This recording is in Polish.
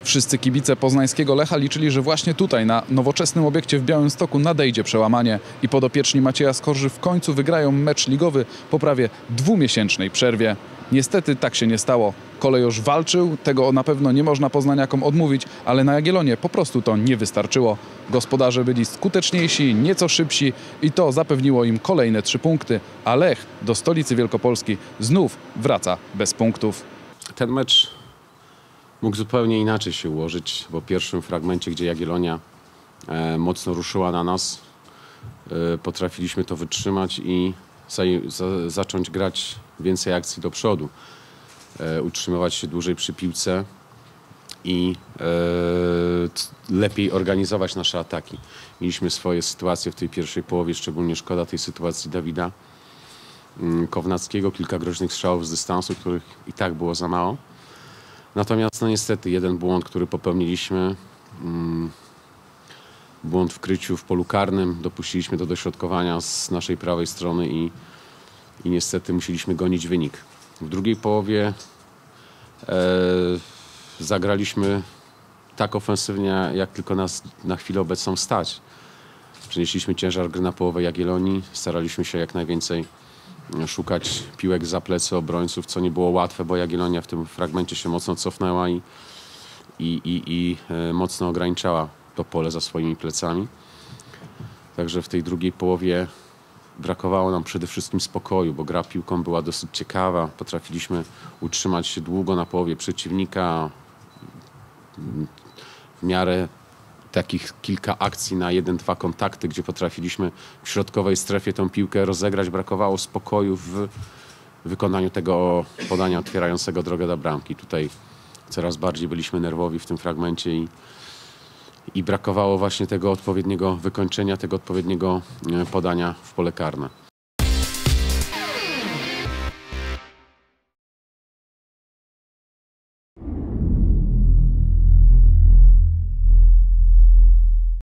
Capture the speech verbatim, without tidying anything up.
Wszyscy kibice poznańskiego Lecha liczyli, że właśnie tutaj, na nowoczesnym obiekcie w Białymstoku nadejdzie przełamanie i podopieczni Macieja Skorży w końcu wygrają mecz ligowy po prawie dwumiesięcznej przerwie. Niestety tak się nie stało. Kolejorz walczył, tego na pewno nie można poznaniakom odmówić, ale na Jagiellonie po prostu to nie wystarczyło. Gospodarze byli skuteczniejsi, nieco szybsi i to zapewniło im kolejne trzy punkty, a Lech do stolicy Wielkopolski znów wraca bez punktów. Ten mecz mógł zupełnie inaczej się ułożyć, bo w pierwszym fragmencie, gdzie Jagiellonia e, mocno ruszyła na nas, e, potrafiliśmy to wytrzymać i za, za, zacząć grać więcej akcji do przodu, e, utrzymywać się dłużej przy piłce i e, lepiej organizować nasze ataki. Mieliśmy swoje sytuacje w tej pierwszej połowie, szczególnie szkoda tej sytuacji Dawida Kownackiego, kilka groźnych strzałów z dystansu, których i tak było za mało. Natomiast no niestety jeden błąd, który popełniliśmy, mm, błąd w kryciu w polu karnym, dopuściliśmy do dośrodkowania z naszej prawej strony i, i niestety musieliśmy gonić wynik. W drugiej połowie e, zagraliśmy tak ofensywnie, jak tylko nas na chwilę obecną stać. Przenieśliśmy ciężar gry na połowę Jagiellonii, staraliśmy się jak najwięcej szukać piłek za plecy obrońców, co nie było łatwe, bo Jagiellonia w tym fragmencie się mocno cofnęła i, i, i, i mocno ograniczała to pole za swoimi plecami. Także w tej drugiej połowie brakowało nam przede wszystkim spokoju, bo gra piłką była dosyć ciekawa. Potrafiliśmy utrzymać się długo na połowie przeciwnika. W miarę takich kilka akcji na jeden, dwa kontakty, gdzie potrafiliśmy w środkowej strefie tą piłkę rozegrać. Brakowało spokoju w wykonaniu tego podania otwierającego drogę do bramki. Tutaj coraz bardziej byliśmy nerwowi w tym fragmencie i, i brakowało właśnie tego odpowiedniego wykończenia, tego odpowiedniego podania w pole karne.